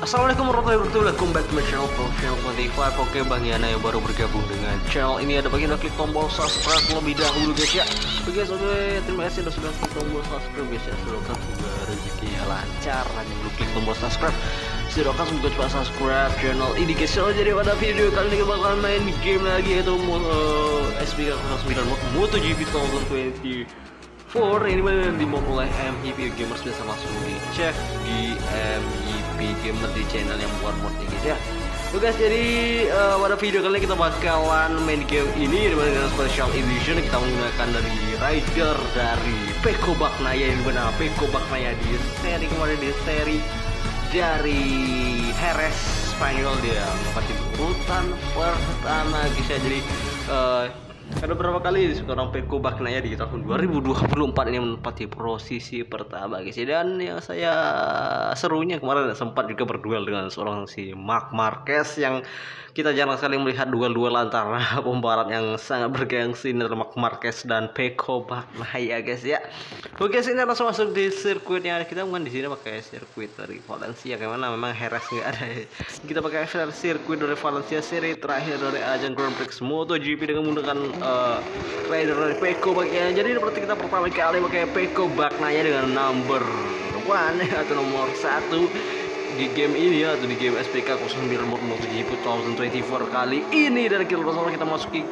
Assalamualaikum warahmatullahi wabarakatuh. Welcome back to my channel Channel 25. Oke, Bang Yana yang baru bergabung dengan channel ini, ada bagian klik tombol subscribe terlebih dahulu guys ya. Oke guys, terima kasih sudah klik tombol subscribe guys ya. Semoga juga rezeki lancar, hanya belum klik tombol subscribe. Silakan semoga cepat subscribe channel ini guys. Jadi pada video kali ini kita bakalan main game lagi, yaitu SPK 09 MotoGP 2024. Ini benar dimulai MIP Gamers, bisa langsung dicek di MIP Gamer di channel yang buat mod ini guys ya. Oke guys, jadi pada video kali ini kita bakalan main game ini dengan special edition. Kita menggunakan dari rider dari Pecco Bagnaia, yang benar Pecco Bagnaia di seri kemarin, di seri dari Jerez Spanyol, dia menempati urutan pertama guys ya. Jadi ada beberapa kali seorang Pecco Bagnaia di tahun 2024 ini menempati posisi pertama guys ya. Dan yang saya serunya kemarin sempat juga berduel dengan seorang si Marc Marquez, yang kita jarang sekali melihat duel-duel antara pembalap yang sangat bergengsi dari Marc Marquez dan Pecco Bagnaia guys ya. Oke, sini langsung masuk di sirkuitnya. Kita bukan di sini pakai sirkuit dari Valencia, karena memang Jerez nggak ada. Kita pakai sirkuit dari Valencia, seri terakhir dari ajang Grand Prix MotoGP dengan menggunakan rider dari Pecco Bagnaia. Jadi seperti kita pertama kali pakai Pecco Bagnaia dengan number 1 atau nomor 1 di game ini ya, atau di game SPK 09 MotoGP 2024 kali ini. Dan kita masuki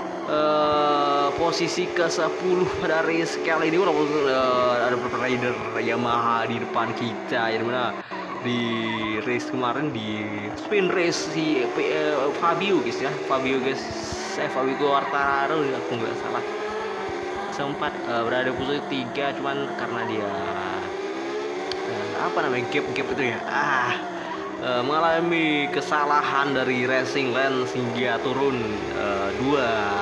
posisi ke-10 pada race kali ini, walaupun ada beberapa rider Yamaha di depan kita, yang mana di race kemarin di spin race si Fabio guys ya, Fabio Quartararo ya, aku nggak salah, sempat berada di posisi 3, cuman karena dia gap itu ya, mengalami kesalahan dari racing lens hingga turun 2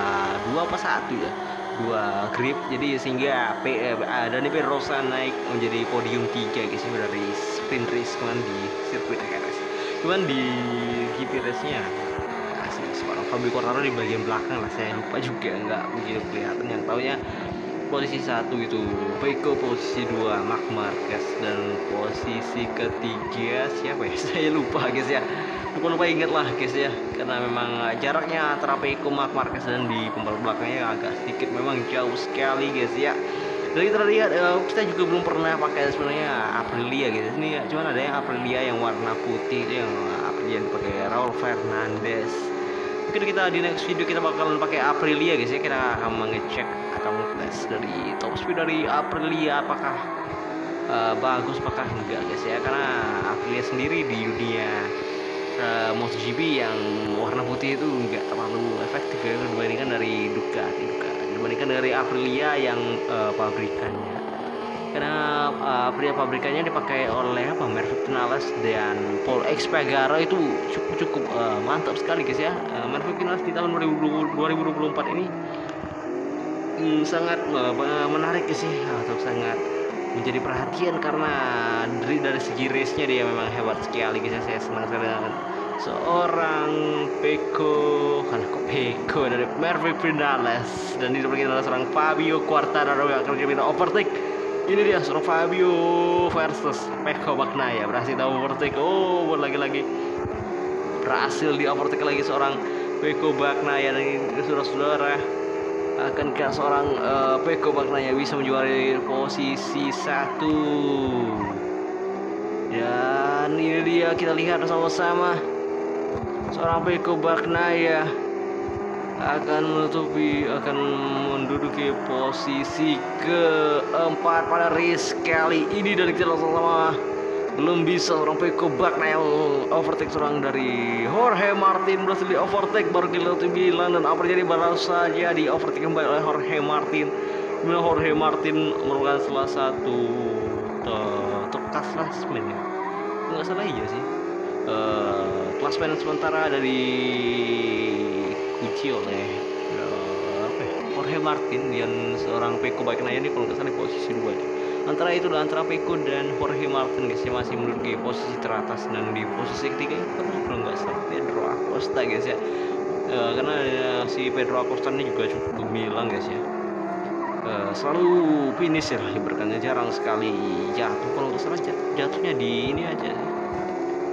grip, jadi sehingga Dani Pedrosa naik menjadi podium 3 guys dari sprint race kemarin di sirkuit Jerez. Cuman di GP race nya seorang Fabio Quartararo di bagian belakang lah, saya lupa juga, nggak begitu kelihatan. Yang taunya posisi 1 itu Pecco, posisi 2 Marc Marquez, dan posisi ketiga siapa ya, saya lupa guys ya, lupa ingat lah guys ya, karena memang jaraknya antara Pecco, Marc Marquez dan di pembalap belakangnya agak sedikit, memang jauh sekali guys ya. Dan kita lihat kita juga belum pernah pakai sebenarnya Aprilia gitu ini ya, cuman ada yang Aprilia yang warna putih, yang Aprilia yang dipakai Raul Fernandez. Mungkin kita di next video kita bakalan pakai Aprilia guys ya. Kita akan mengecek atau tes dari top speed dari Aprilia, apakah bagus apakah enggak guys ya, karena Aprilia sendiri di dunia MotoGP yang warna putih itu enggak terlalu efektif ya, dibandingkan dari Ducati, dibandingkan dari Aprilia yang pabrikannya. Karena Aprilia pabrikannya dipakai oleh Maverick Vinales dan Paul Espargaro, itu cukup mantap sekali guys ya. Maverick Vinales di tahun 2024 ini sangat menarik guys ya, atau sangat menjadi perhatian karena dari segi race-nya dia memang hebat sekali guys ya. Saya senang sekali dengan seorang Pecco dari Maverick Vinales, dan ini adalah seorang Fabio Quartararo yang akan menjadi overtake. Ini dia seorang Fabio versus Pecco Bagnaia, berhasil overtake. Lagi-lagi berhasil di overtake lagi seorang Pecco Bagnaia. Dan ini saudara-saudara, akankah seorang Pecco Bagnaia bisa menjuarai posisi 1? Dan ini dia, kita lihat sama-sama seorang Pecco Bagnaia akan menduduki posisi ke-4 pada race kali ini. Dan kita sama-sama belum bisa seorang Pecco Bagnaia overtake seorang dari Jorge Martin, berhasil di overtake, baru kita bilang, dan apa jadi baru saja di overtake kembali oleh Jorge Martin. Jorge Martin merupakan salah satu klasmen ya, nggak salah iya sih, klasmen sementara dari kunci oleh Jorge Martin, dan seorang Pecco Bagnaia ini kalau nggak salah di posisi 2 ya. Antara Pecco dan Jorge Martin guys ya, masih menduduki posisi teratas. Dan di posisi ketiga kalau nggak salah Pedro Acosta guys ya, karena si Pedro Acosta ini juga cukup gemilang guys ya, selalu finish ya, ibaratnya jarang sekali jatuh. Kalau nggak salah jatuhnya di ini aja,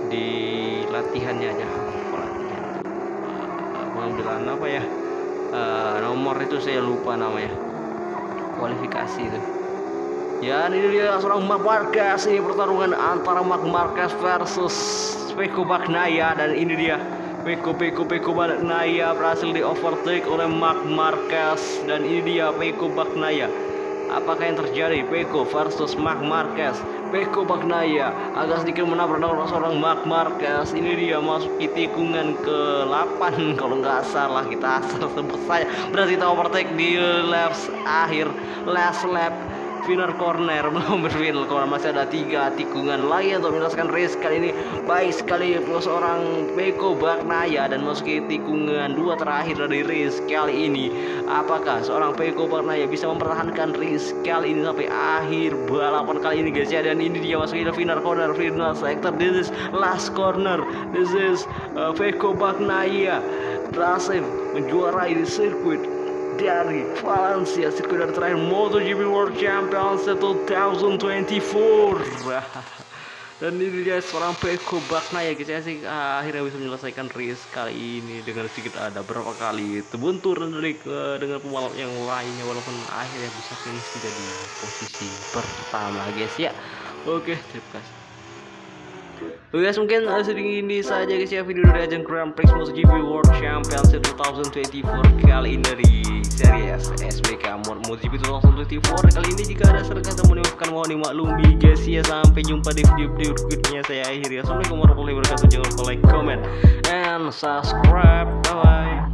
di latihannya aja, pelatihan itu pengambilan apa ya, nomor itu saya lupa namanya, kualifikasi itu. Ya, ini dia seorang Marc Marquez. Ini pertarungan antara Marc Marquez versus Pecco Bagnaia, dan ini dia Pecco Bagnaia berhasil di overtake oleh Marc Marquez, dan ini dia Pecco Bagnaia. Apakah yang terjadi? Pecco versus Marc Marquez. Pecco Bagnaia agak sedikit menabrak seorang Marc Marquez. Ini dia masuk di tikungan ke-8 kalau nggak salah, kita asal sebut saja. Berarti kita overtake di last lap final corner, belum berfinal corner, masih ada 3 tikungan lagi untuk menyelesaikan race kali ini. Baik sekali seorang Pecco Bagnaia dan memasuki tikungan 2 terakhir dari race kali ini. Apakah seorang Pecco Bagnaia bisa mempertahankan race kali ini sampai akhir balapan kali ini guys ya? Dan ini dia masuki final corner, final sector. This is last corner. This is Pecco Bagnaia berhasil menjuarai di sirkuit dari Valencia, sirkuit dari terakhir MotoGP World Championship 2024. Dan ini dia seorang Pecco Bagnaia guys ya, sih akhirnya bisa menyelesaikan race kali ini dengan sedikit ada berapa kali terbuntur dengan pembalap yang lainnya, walaupun akhirnya bisa finish juga di posisi pertama guys ya. Oke, terima kasih. Oke guys, mungkin sedikit ini saja guys ya video dari ajang Grand Prix MotoGP World Championship 2024 kali ini dari series SBK MotoGP 2024 kali ini. Jika ada salah kata mendengarkan mohon dimaklumi guys ya. Sampai jumpa di video berikutnya. Saya akhiri. Assalamualaikum warahmatullahi wabarakatuh. Jangan lupa like, comment, and subscribe. Bye bye.